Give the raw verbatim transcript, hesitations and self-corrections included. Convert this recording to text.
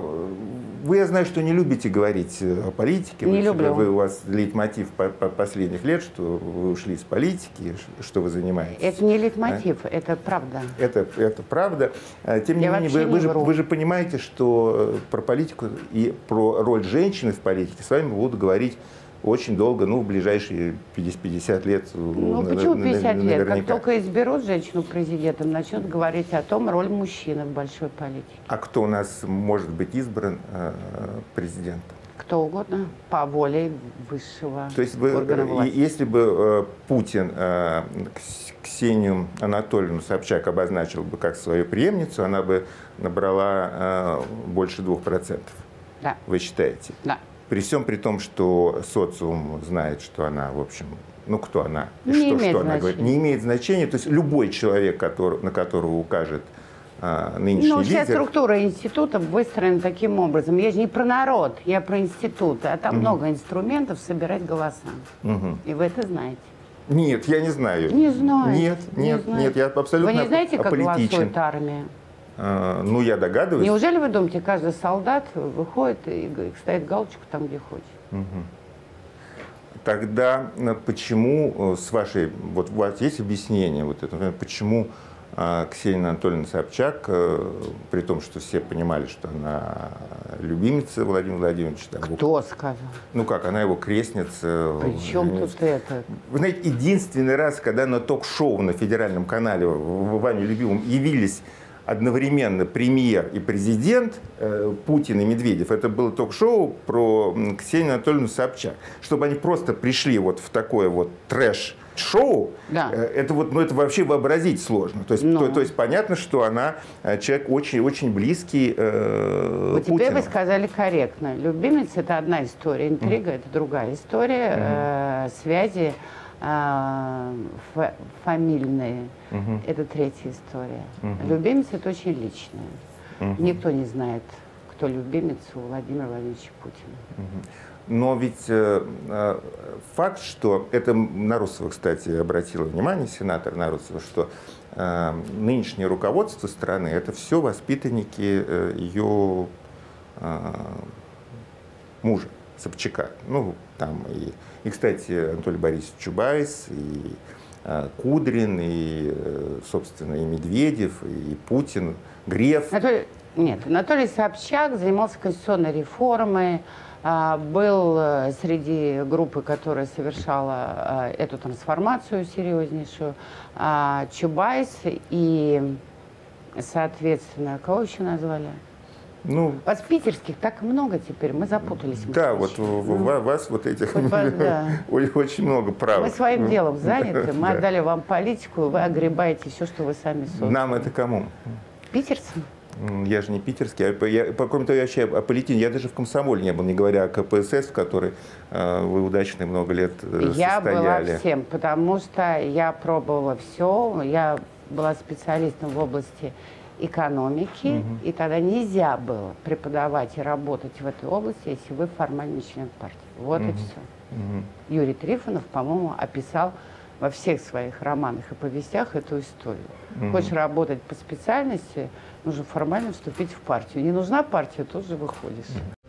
Вы, я знаю, что не любите говорить о политике. Не вы, люблю. Вы, у вас лейтмотив по, по последних лет, что вы ушли из политики, что вы занимаетесь. Это не лейтмотив, а? Это правда. Это, это правда. Тем не я менее, вы, не вы, же, вы же понимаете, что про политику и про роль женщины в политике с вами будут говорить очень долго, ну, в ближайшие пятьдесят лет. Ну, почему пятьдесят лет? Как только изберут женщину президентом, начнут говорить о том, роль мужчины в большой политике. А кто у нас может быть избран э, президентом? Кто угодно, по воле высшего То есть вы, органа власти. Если бы э, Путин э, Ксению Анатольевну Собчак обозначил бы как свою преемницу, она бы набрала э, больше двух процентов. Да. Вы считаете? Да. При всем при том, что социум знает, что она, в общем, ну кто она, и не что, имеет что она говорит, не имеет значения. То есть любой человек, который, на которого укажет а, нынешний ну, лидер... вся структура института выстроена таким образом. Я же не про народ, я про институты. А там угу. много инструментов собирать голоса. Угу. И вы это знаете. Нет, я не знаю. Не знаю. Нет, нет, не нет, я абсолютно Вы не знаете, как аполитичен. голосует армия? А, ну, я догадываюсь. Неужели вы думаете, каждый солдат выходит и ставит галочку там, где хочет? Угу. Тогда почему, с вашей, вот у вас есть объяснение, вот это, почему а, Ксения Анатольевна Собчак, а, при том, что все понимали, что она любимица Владимира Владимировича. Там, Кто сказал? Ну как, она его крестница. При чем тут это? Вы знаете, единственный раз, когда на ток-шоу на федеральном канале вами любимым явились одновременно премьер и президент, э, Путин и Медведев, это было ток-шоу про Ксению Анатольевну Собчак. Чтобы они просто пришли вот в такое вот трэш-шоу, да. э, это, вот, ну, это вообще вообразить сложно. То есть, Но. то, то есть понятно, что она человек очень-очень близкий э, вот Путину. теперь вы сказали корректно. Любимец – это одна история, интрига mm. – это другая история, mm. э, связи э, фамильные. Угу. Это третья история. Угу. Любимец – это очень личное. Угу. Никто не знает, кто любимец у Владимира Владимировича Путина. Угу. Но ведь э, факт, что это Нарусова, кстати, обратила внимание, сенатор Нарусова, что э, нынешнее руководство страны – это все воспитанники э, ее э, мужа, Собчака. Ну, там и, и, кстати, Анатолий Борисович Чубайс, и Кудрин, и, собственно, и Медведев, и Путин, Греф. Анатолий, нет, Анатолий Собчак занимался конституционной реформой, был среди группы, которая совершала эту трансформацию серьезнейшую, Чубайс и, соответственно, кого еще назвали? Ну, вас питерских так много теперь, мы запутались. Мы да, вот у ну, вас вот этих вот, да. очень много прав. Мы своим делом заняты, мы отдали вам политику, вы огребаете все, что вы сами создали. Нам это кому? Питерцам. Я же не питерский, я, я, по какому-то вообще аполитин. Я даже в комсомоле не был, не говоря о ка пэ эс эс, в которой э, вы удачно много лет э, я состояли. Я была всем, потому что я пробовала все, я была специалистом в области экономики, угу. и тогда нельзя было преподавать и работать в этой области, если вы формальный член партии. Вот угу. и все. Угу. Юрий Трифонов, по-моему, описал во всех своих романах и повестях эту историю. Угу. Хочешь работать по специальности, нужно формально вступить в партию. Не нужна партия, тут же выходишь. Угу.